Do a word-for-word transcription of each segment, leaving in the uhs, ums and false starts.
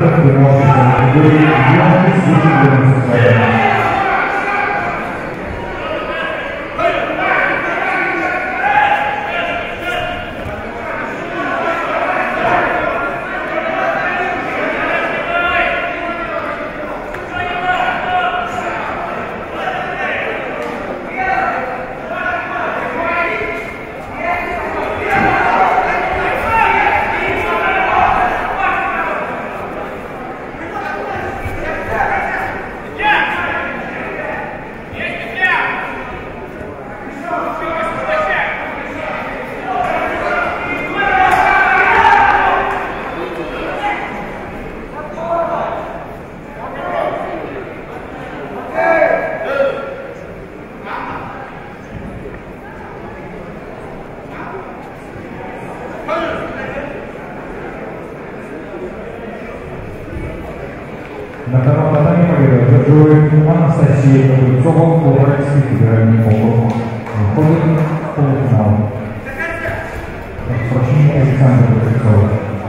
На втором татаме победу одерживает Анастасия Кузнецова, Уральский федеральный округ. Выходит в полуфинал. Прощение Александра Кузнецова.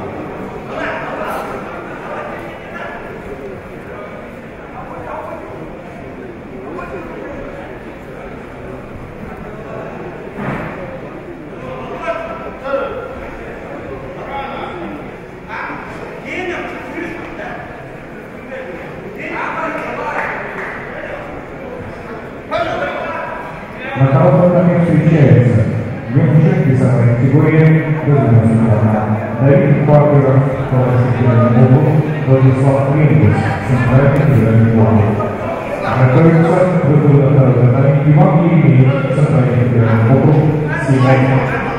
На втором татаме встречается юноши весовой категории Давид Паркер, Уральский федеральный округ, Владислав Клинкус, Центральный федеральный округ. Готовится к выходу на второй татаме Иван Еремеев, Центральный федеральный округ, Северный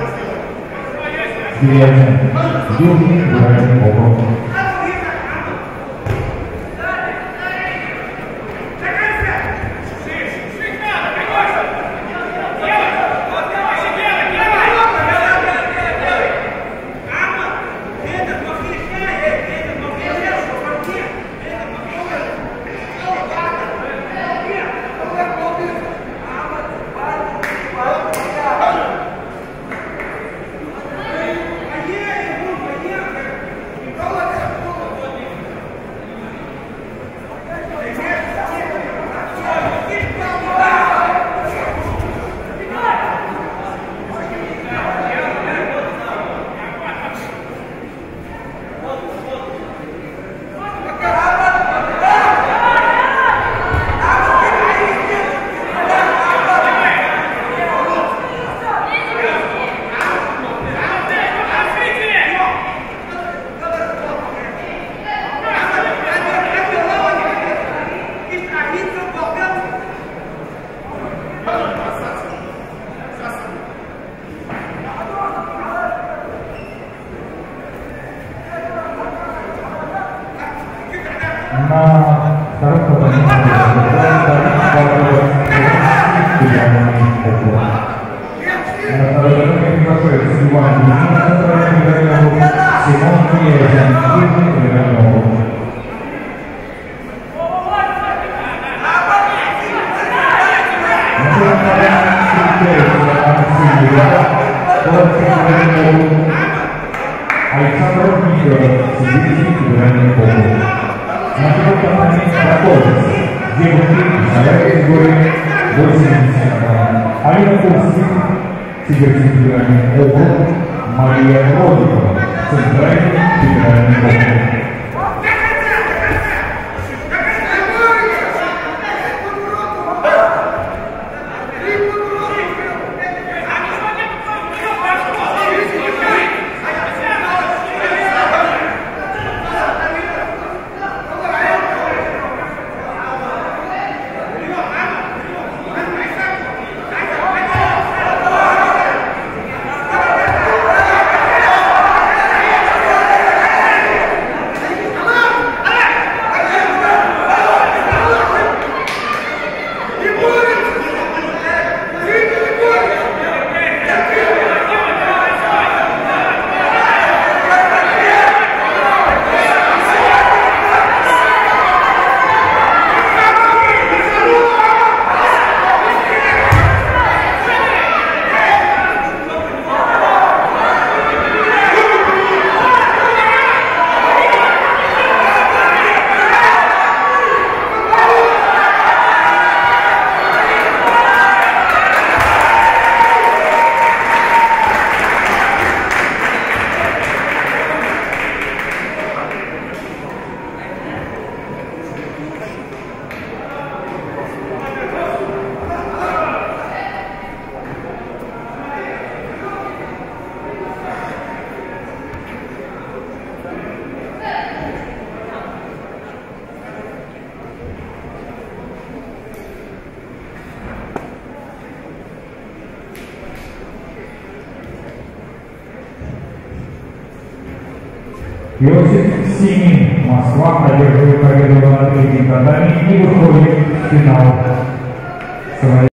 Южный федеральный округ. На втором татаме на второй татаме приглашается Иван Еремеев, Центральный федеральный округ, Симон Князин, Южный федеральный округ. На втором татаме встречается Анастасия Кузнецова, Александр Николаев, Сибирский федеральный округ. На втором татаме готовится девушки весовой категории восемьдесят грамм. Алина Курских, Сибирский федеральный округ, Мария Родикова, Центральный федеральный округ. Иосиф Симин, Москва, одерживает победу на третьем катании и выходит в финал.